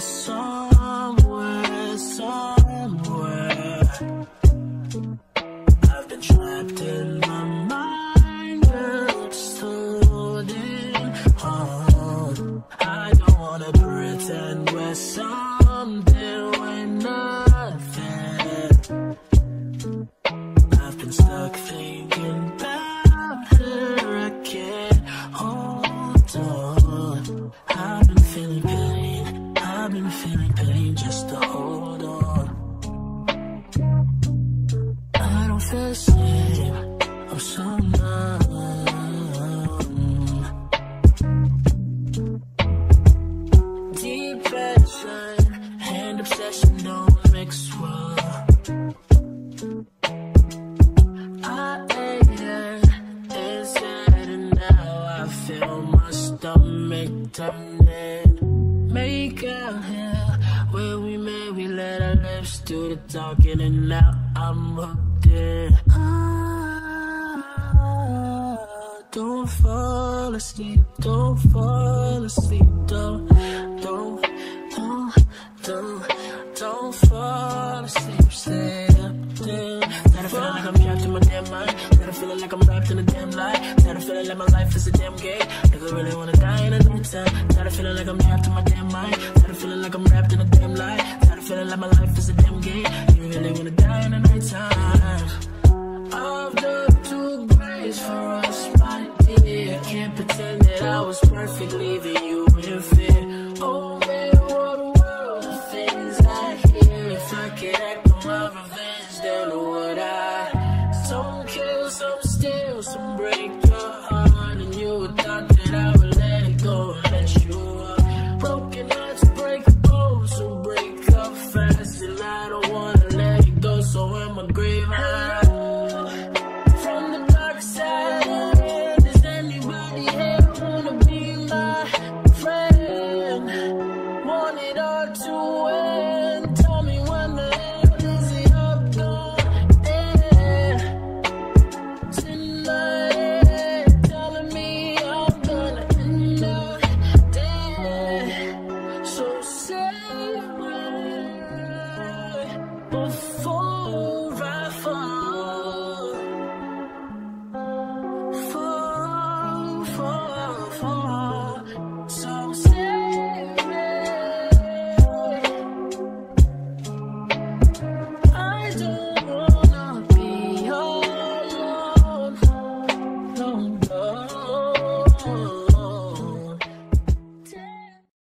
somewhere, somewhere. I've been trapped in my mind, just holding on. I don't wanna pretend we're something we're nothing. I've been stuck thinking about her, I can't hold on. I've been feeling pain, I've been feeling pain just to hold on. I don't feel the same, I'm so numb. Depression and obsession don't mix well. I ate it, it's dead, and now I feel my stomach turning. Make out here where we met, we let our lips do the talking, and now I'm hooked in. Don't fall asleep, don't fall asleep, don't fall asleep, stay up there. That I feel like I'm trapped in my damn mind, that I feel like I'm wrapped in a damn lie, that I feel like my life is a damn game, nigga really wanna die in a new time. That I feel like I'm trapped in my damn mind, that I feel like I'm wrapped in a damn lie, that I feel like my life is a damn game, you really wanna die in the night time. I've done too grace for us, my dear. Can't pretend that I was perfect, leaving you in fear.